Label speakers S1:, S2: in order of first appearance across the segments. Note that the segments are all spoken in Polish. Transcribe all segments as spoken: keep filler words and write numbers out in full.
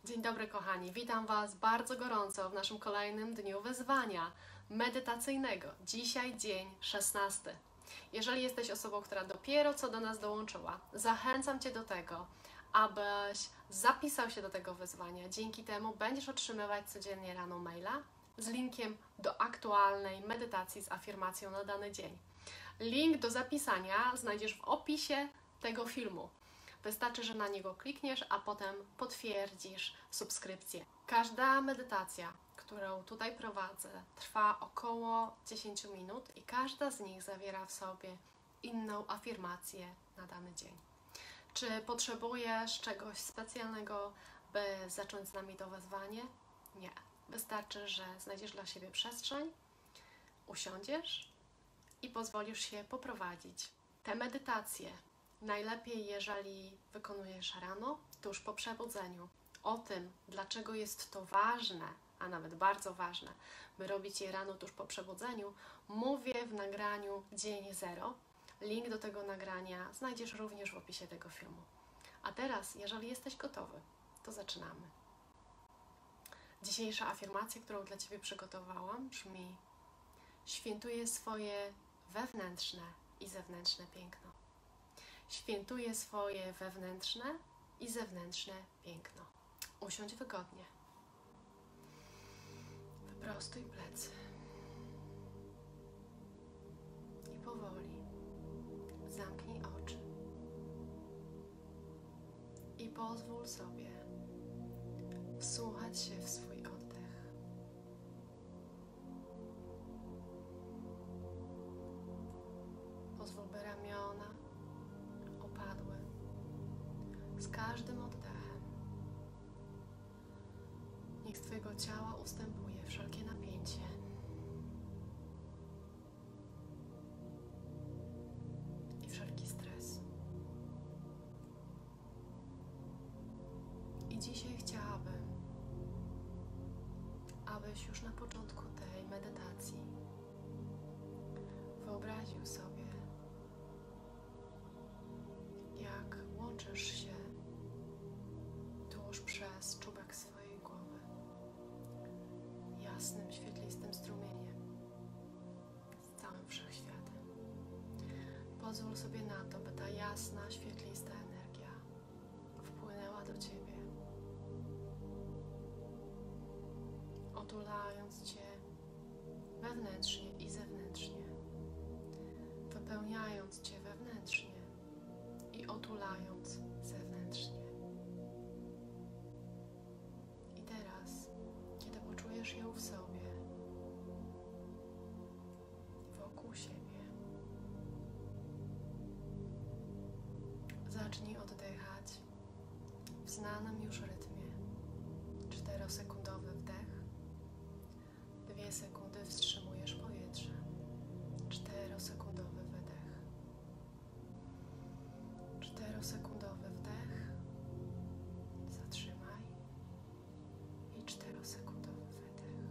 S1: Dzień dobry kochani, witam Was bardzo gorąco w naszym kolejnym dniu wyzwania medytacyjnego. Dzisiaj dzień szesnasty. Jeżeli jesteś osobą, która dopiero co do nas dołączyła, zachęcam Cię do tego, abyś zapisał się do tego wyzwania. Dzięki temu będziesz otrzymywać codziennie rano maila z linkiem do aktualnej medytacji z afirmacją na dany dzień. Link do zapisania znajdziesz w opisie tego filmu. Wystarczy, że na niego klikniesz, a potem potwierdzisz subskrypcję. Każda medytacja, którą tutaj prowadzę, trwa około dziesięć minut i każda z nich zawiera w sobie inną afirmację na dany dzień. Czy potrzebujesz czegoś specjalnego, by zacząć z nami to wyzwanie? Nie. Wystarczy, że znajdziesz dla siebie przestrzeń, usiądziesz i pozwolisz się poprowadzić. Te medytacje najlepiej, jeżeli wykonujesz rano, tuż po przebudzeniu. O tym, dlaczego jest to ważne, a nawet bardzo ważne, by robić je rano tuż po przebudzeniu, mówię w nagraniu Dzień Zero. Link do tego nagrania znajdziesz również w opisie tego filmu. A teraz, jeżeli jesteś gotowy, to zaczynamy. Dzisiejsza afirmacja, którą dla Ciebie przygotowałam, brzmi: świętuję swoje wewnętrzne i zewnętrzne piękno. Świętuję swoje wewnętrzne i zewnętrzne piękno. Usiądź wygodnie. Wyprostuj plecy. I powoli zamknij oczy. I pozwól sobie wsłuchać się w swój oddech. Pozwól, by ramiona opadły z każdym oddechem. Niech z Twojego ciała ustępuje wszelkie napięcie. I wszelki stres. I dzisiaj chciałabym, abyś już na początku tej medytacji wyobraził sobie, jak łączysz się tuż przez czubek swojej głowy jasnym, świetlistym strumieniem z całym wszechświatem. Pozwól sobie na to, by ta jasna, świetlista energia wpłynęła do Ciebie, otulając Cię wewnętrznie i zewnętrznie, wypełniając Cię wewnętrznie i otulając zewnętrznie. I teraz, kiedy poczujesz ją w sobie, wokół siebie, zacznij oddychać w znanym już rytmie. czterosekundowy wdech, dwie sekundy wstrzymujesz powietrze, czterosekundowy wydech, czterosekundowy wdech, zatrzymaj i czterosekundowy wydech.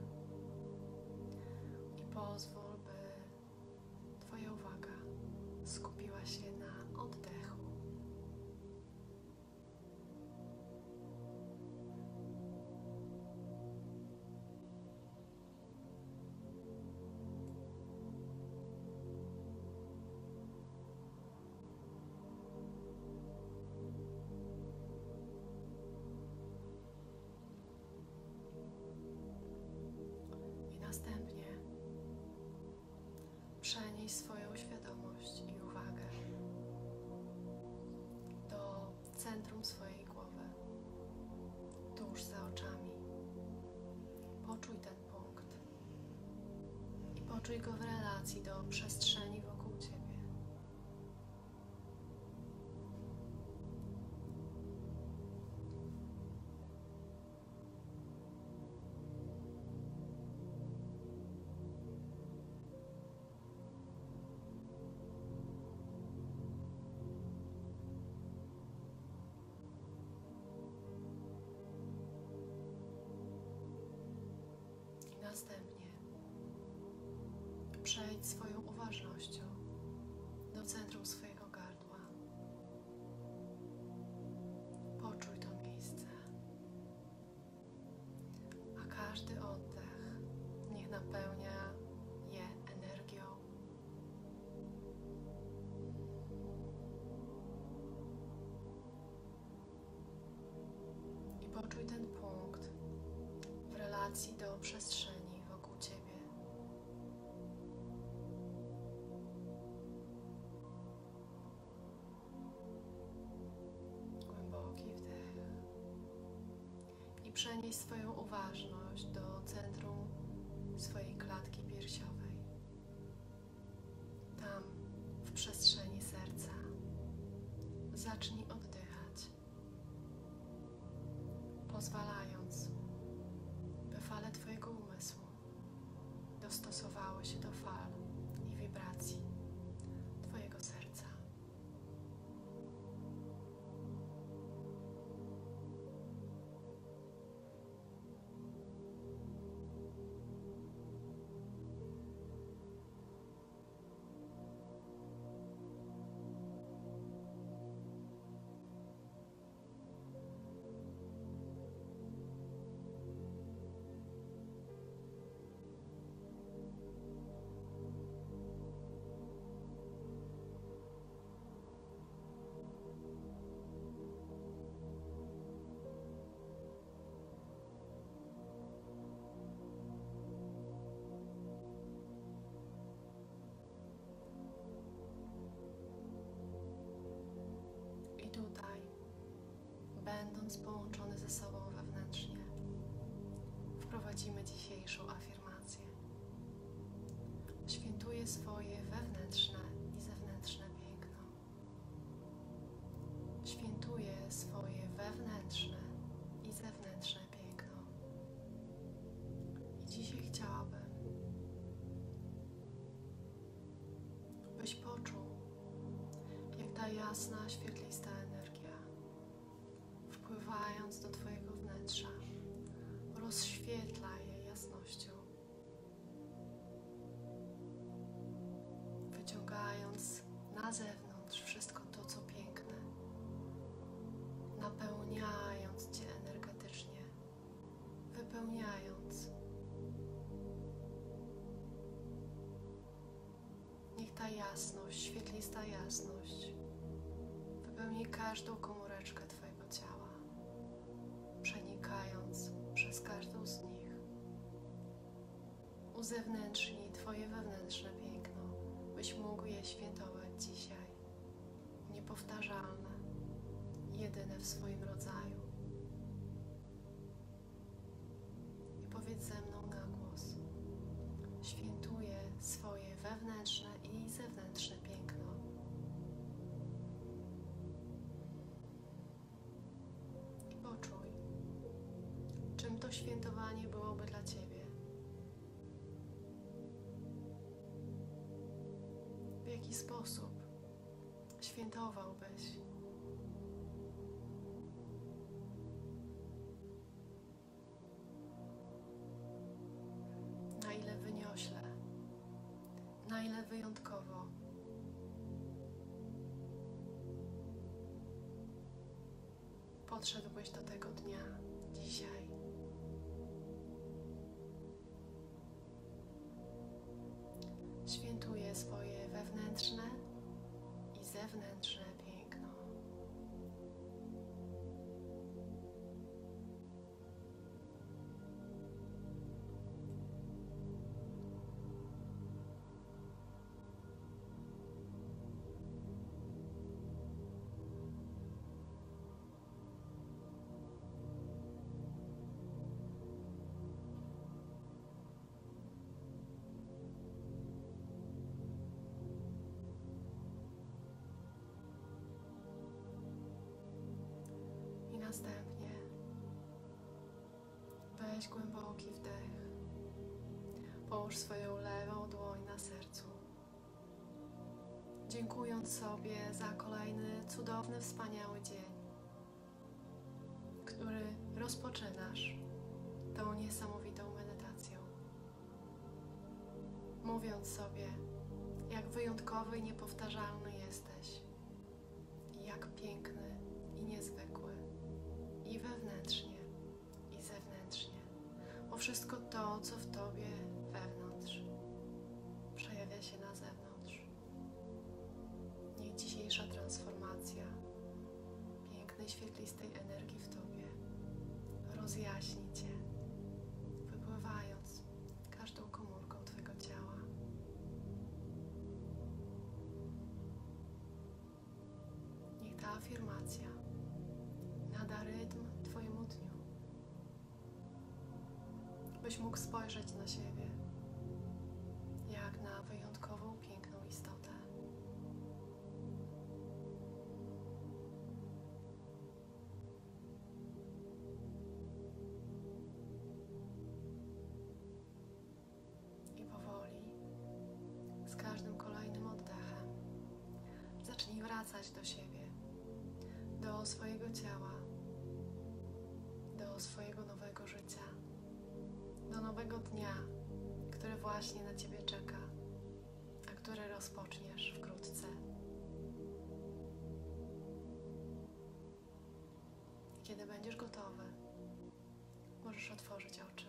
S1: I pozwól, by Twoja uwaga skupiła się na oddechu. Następnie przenieś swoją świadomość i uwagę do centrum swojej głowy, tuż za oczami. Poczuj ten punkt i poczuj go w relacji do przestrzeni wokół Ciebie. Następnie przejdź swoją uważnością do centrum swojego gardła. Poczuj to miejsce. każdy oddech niech napełnia je energią. I poczuj ten punkt w relacji do przestrzeni wokół Ciebie. Przenieś swoją uważność do centrum swojej klatki piersiowej. Tam, w przestrzeni serca, zacznij oddychać, pozwalając, by fale Twojego umysłu dostosowały się do fal i wibracji Twojego serca. Tutaj, będąc połączony ze sobą wewnętrznie, wprowadzimy dzisiejszą afirmację. Świętuję swoje wewnętrzne i zewnętrzne piękno. Świętuję swoje wewnętrzne i zewnętrzne piękno. I dzisiaj chciałabym, byś poczuł, jak ta jasna, świetlista energia, wpływając do Twojego wnętrza, rozświetla je jasnością, wyciągając na zewnątrz wszystko to, co piękne, napełniając Cię energetycznie, wypełniając. Niech ta jasność, świetlista jasność wypełni każdą komóreczkę Twojego ciała, przenikając przez każdą z nich. Uzewnętrznij Twoje wewnętrzne piękno, byś mógł je świętować dzisiaj. Niepowtarzalne, jedyne w swoim rodzaju. I powiedz ze mną na głos: świętuję swoje wewnętrzne i zewnętrzne piękno. I poczuj, czym to świętowanie byłoby dla Ciebie. W jaki sposób świętowałbyś? Na ile wyniośle, na ile wyjątkowo podszedłbyś do tego dnia dzisiaj. Świętuję swoje wewnętrzne i zewnętrzne piękno. Następnie weź głęboki wdech. Połóż swoją lewą dłoń na sercu, dziękując sobie za kolejny cudowny, wspaniały dzień, który rozpoczynasz tą niesamowitą medytacją. Mówiąc sobie, jak wyjątkowy i niepowtarzalny jesteś i jak piękny i niezwykły. I wewnętrznie, i zewnętrznie. O wszystko to, co w Tobie wewnątrz, przejawia się na zewnątrz. Niech dzisiejsza transformacja pięknej, świetlistej energii w Tobie rozjaśni Cię, wypływając każdą komórką Twojego ciała. Niech ta afirmacja nada rytm Twojemu dniu, byś mógł spojrzeć na siebie jak na wyjątkową, piękną istotę. I powoli, z każdym kolejnym oddechem, zacznij wracać do siebie, do swojego ciała, do swojego nowego życia, do nowego dnia, który właśnie na Ciebie czeka, a który rozpoczniesz wkrótce. Kiedy będziesz gotowy, możesz otworzyć oczy.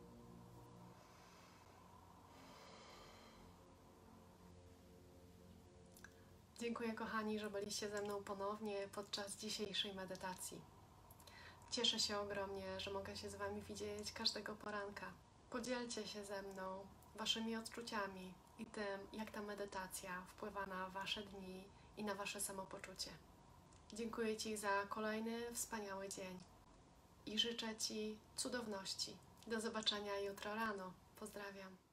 S1: Dziękuję, kochani, że byliście ze mną ponownie podczas dzisiejszej medytacji. Cieszę się ogromnie, że mogę się z Wami widzieć każdego poranka. Podzielcie się ze mną Waszymi odczuciami i tym, jak ta medytacja wpływa na Wasze dni i na Wasze samopoczucie. Dziękuję Ci za kolejny wspaniały dzień i życzę Ci cudowności. Do zobaczenia jutro rano. Pozdrawiam.